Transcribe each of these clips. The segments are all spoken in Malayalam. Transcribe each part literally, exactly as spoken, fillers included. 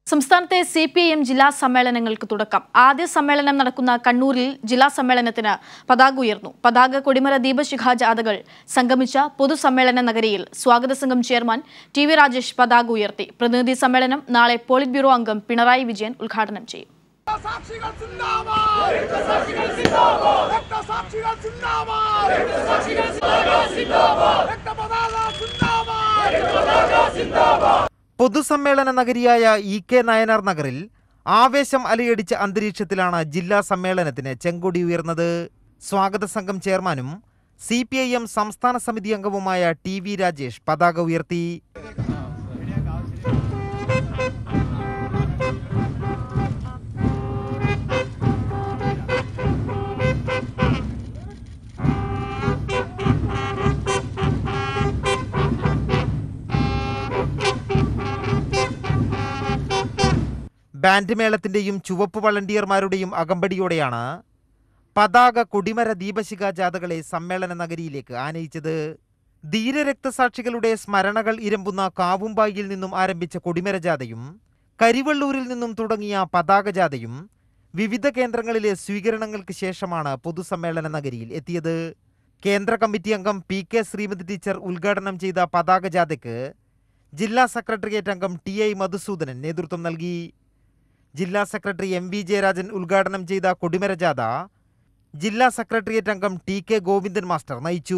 സംസ്ഥാനത്തെ സി പി ഐ എം ജില്ലാ സമ്മേളനങ്ങൾക്ക് തുടക്കം. ആദ്യ സമ്മേളനം നടക്കുന്ന കണ്ണൂരിൽ ജില്ലാ സമ്മേളനത്തിന് പതാക ഉയർന്നു. പതാക കൊടിമര ദീപശിഖാ ജാഥകൾ സംഗമിച്ച പൊതുസമ്മേളന നഗരിയിൽ സ്വാഗത സംഘം ചെയർമാൻ ടി വി രാജേഷ് പതാക ഉയർത്തി. പ്രതിനിധി സമ്മേളനം നാളെ പോളിറ്റ് ബ്യൂറോ അംഗം പിണറായി വിജയൻ ഉദ്ഘാടനം ചെയ്യും. പൊതുസമ്മേളന നഗരിയായ ഇ കെ നായനാർ നഗറിൽ ആവേശം അലയടിച്ച അന്തരീക്ഷത്തിലാണ് ജില്ലാ സമ്മേളനത്തിന് ചെങ്കൊടി ഉയർന്നത്. സ്വാഗത സംഘം ചെയർമാനും സി പി ഐ എം സംസ്ഥാന സമിതി അംഗവുമായ ടി വി രാജേഷ് പതാക ഉയർത്തി. ബാൻഡ് മേളത്തിന്റെയും ചുവപ്പ് വളണ്ടിയർമാരുടെയും അകമ്പടിയോടെയാണ് പതാക കൊടിമര ദീപശിഖാ ജാഥകളെ സമ്മേളന നഗരിയിലേക്ക് ആനയിച്ചത്. ധീരരക്തസാക്ഷികളുടെ സ്മരണകൾ ഇരമ്പുന്ന കാവുമ്പായിൽ നിന്നും ആരംഭിച്ച കൊടിമര ജാഥയും കരിവള്ളൂരിൽ നിന്നും തുടങ്ങിയ പതാക ജാഥയും വിവിധ കേന്ദ്രങ്ങളിലെ സ്വീകരണങ്ങൾക്ക് ശേഷമാണ് പൊതുസമ്മേളന നഗരിയിൽ എത്തിയത്. കേന്ദ്ര കമ്മിറ്റി അംഗം പി കെ ശ്രീമതി ടീച്ചർ ഉദ്ഘാടനം ചെയ്ത പതാക ജാഥയ്ക്ക് ജില്ലാ സെക്രട്ടേറിയറ്റ് അംഗം ടി ഐ മധുസൂദനൻ നേതൃത്വം നൽകി. ജില്ലാ സെക്രട്ടറി എം വി ജയരാജൻ ഉദ്ഘാടനം ചെയ്ത കൊടിമര ജാഥ ജില്ലാ സെക്രട്ടേറിയറ്റ് അംഗം ടി കെ ഗോവിന്ദൻ മാസ്റ്റർ നയിച്ചു.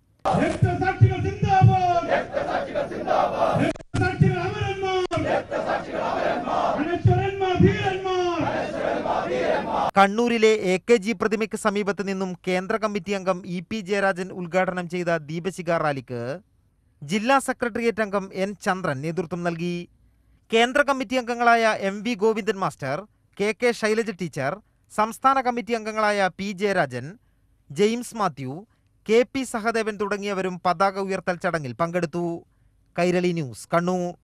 കണ്ണൂരിലെ എ കെ ജി പ്രതിമയ്ക്ക് സമീപത്ത് നിന്നും കേന്ദ്ര കമ്മിറ്റി അംഗം ഇ പി ജയരാജൻ ഉദ്ഘാടനം ചെയ്ത ദീപശിഖാ റാലിക്ക് ജില്ലാ സെക്രട്ടേറിയറ്റ് അംഗം എൻ ചന്ദ്രൻ നേതൃത്വം നൽകി. കേന്ദ്ര കമ്മിറ്റി അംഗങ്ങളായ M V Govindan master, K K Shailaja teacher, സംസ്ഥാന കമ്മിറ്റി അംഗങ്ങളായ P Jayarajan, James Mathew, K P Sahadevan തുടങ്ങിയവരും പതാക ഉയർത്തൽ ചടങ്ങിൽ പങ്കെടുത്തു. കൈരളി ന്യൂസ്, കണ്ണൂർ.